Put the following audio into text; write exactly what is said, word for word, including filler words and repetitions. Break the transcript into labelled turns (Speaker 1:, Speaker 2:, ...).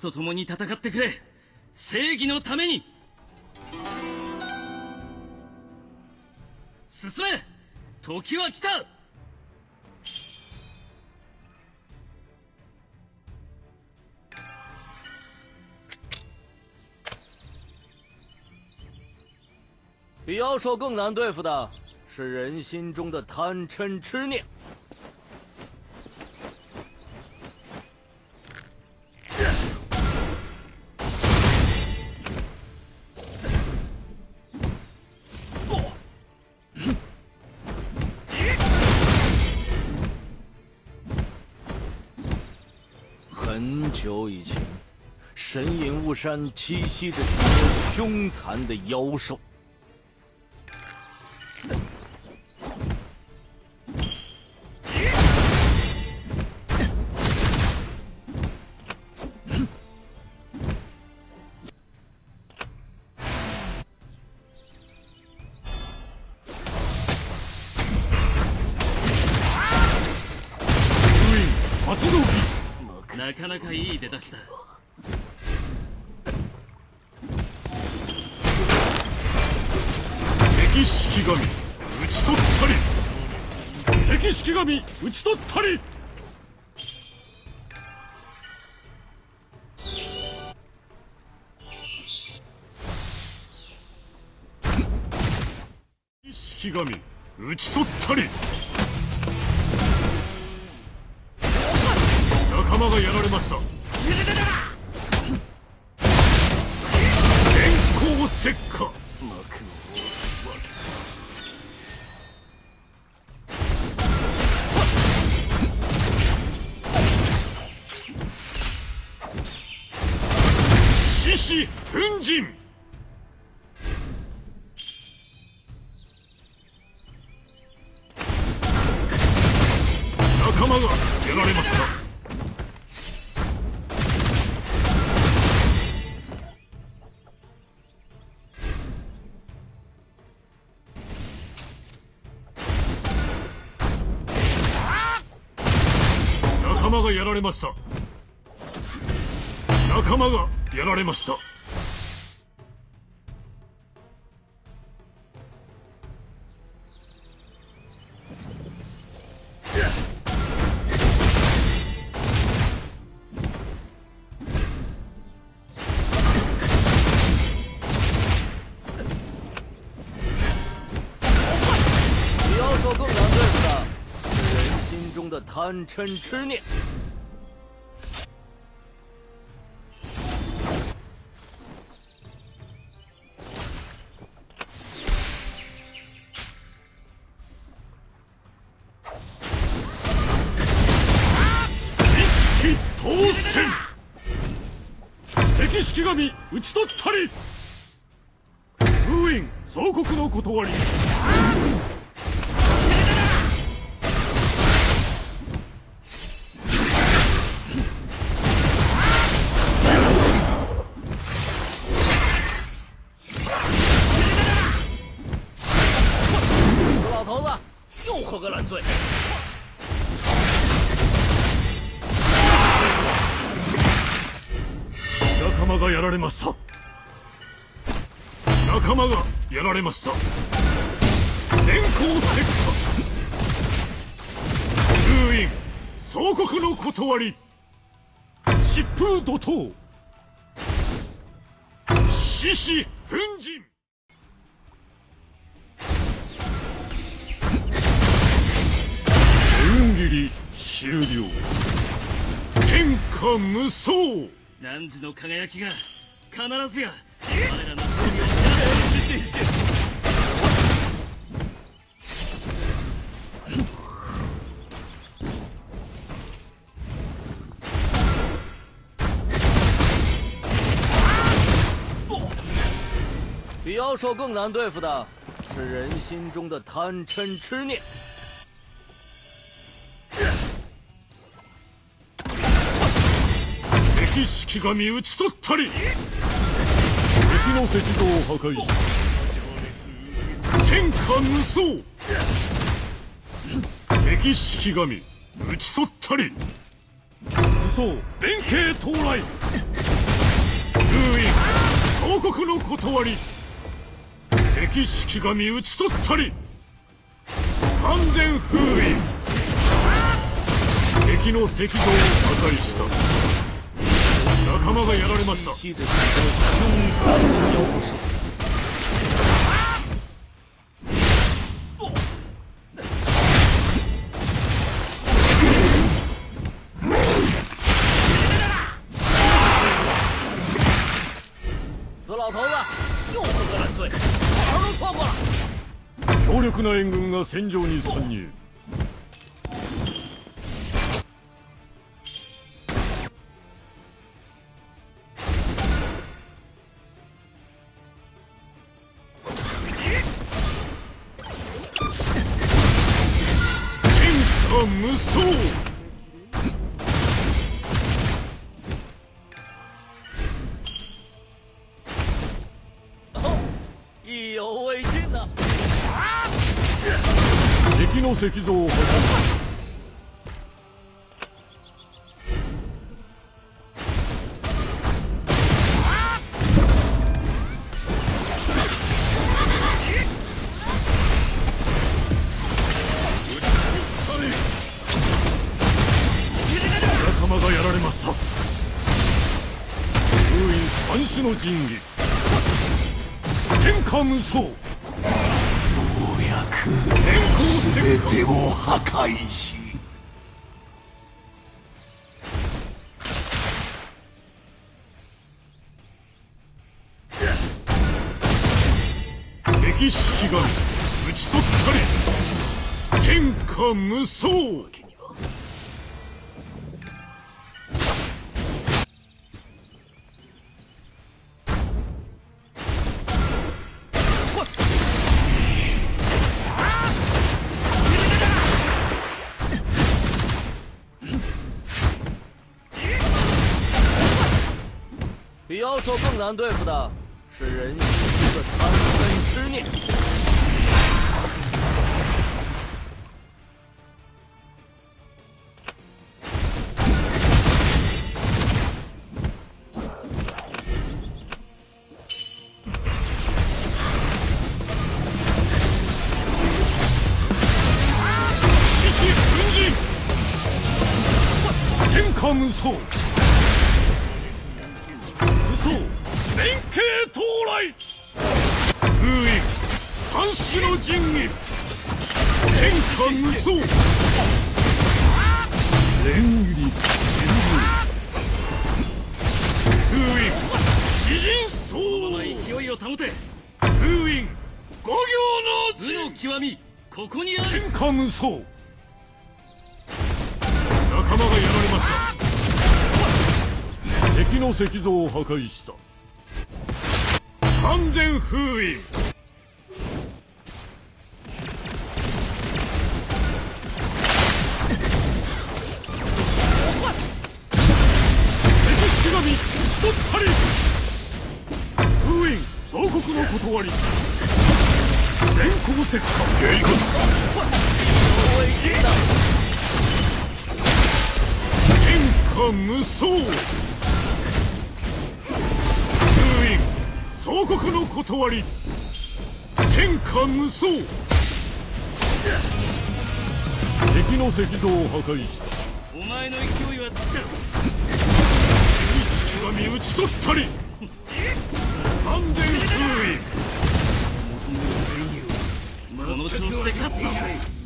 Speaker 1: と共に戦ってくれ。正義のために。進め、時は来た。
Speaker 2: 比妖兽更难对付的是人心中的贪嗔痴念。很久以前，神隐雾山栖息着许多凶残的妖兽。
Speaker 1: なかなかいい出だしだ。
Speaker 3: 敵式神討ち取ったり。敵式神討ち取ったり。敵式神討ち取ったり。仲間がやられました。電光石火。獅子奮陣。仲間がやられました。仲間がやられました。仲間がやられました。
Speaker 2: 比妖兽更难对付的是人心中的贪嗔痴念。
Speaker 3: 当選。敵式神討ち取ったり。封印総国の断り。
Speaker 2: 老头子又喝个烂醉。
Speaker 3: 仲間がやられました。仲間がやられました。電光石火。封印総国の断り。疾風怒涛。獅子奮陣。縁切り終了。天下無双。
Speaker 1: 汝の輝きが必ずや我らの勝利を手にし。
Speaker 2: 比妖兽更难对付的是人心中的贪嗔痴念。
Speaker 3: 敵式神討ち取ったり。敵の石像を破壊し天下無双。敵式神討ち取ったり。無双弁慶到来。 封印総国の断り。敵式神討ち取ったり。完全封印。敵の石像を破壊した。仲間がやられました。
Speaker 2: 吸着许多凶残的妖兽。死老头子，又喝个烂醉，哪儿都错过了。
Speaker 3: 強力な援軍が戦場に参入。天下無双。
Speaker 2: 意犹未尽呐！
Speaker 3: 敵の石像を破壊。仲間がやられました。封印三種の神器。天下無双。
Speaker 4: 全てを破壊し、
Speaker 3: 敵式神討ち取ったり。天下無双。
Speaker 2: 比妖兽更难对付的是人心中的贪嗔痴念。
Speaker 3: 獅子奮陣。天下無双。連携到来。封印三種の神器。天下無双。連入り封印四人
Speaker 1: このまま
Speaker 3: 相。
Speaker 1: 勢いを保て。
Speaker 3: 封印五行の
Speaker 1: 武の極みここにある。
Speaker 3: 天下無双。仲間がやられました。敵の石像を破壊した。完全封印。敵式神討ち取ったり。封印総国の断り。電光石火ゲイコン。天下無双。封印総国の断り。天下無双。敵の石像を破壊した。
Speaker 1: お前の勢いは尽きた。
Speaker 3: 敵式神討ち取ったり。完全封印。
Speaker 1: この調子で勝つぞ。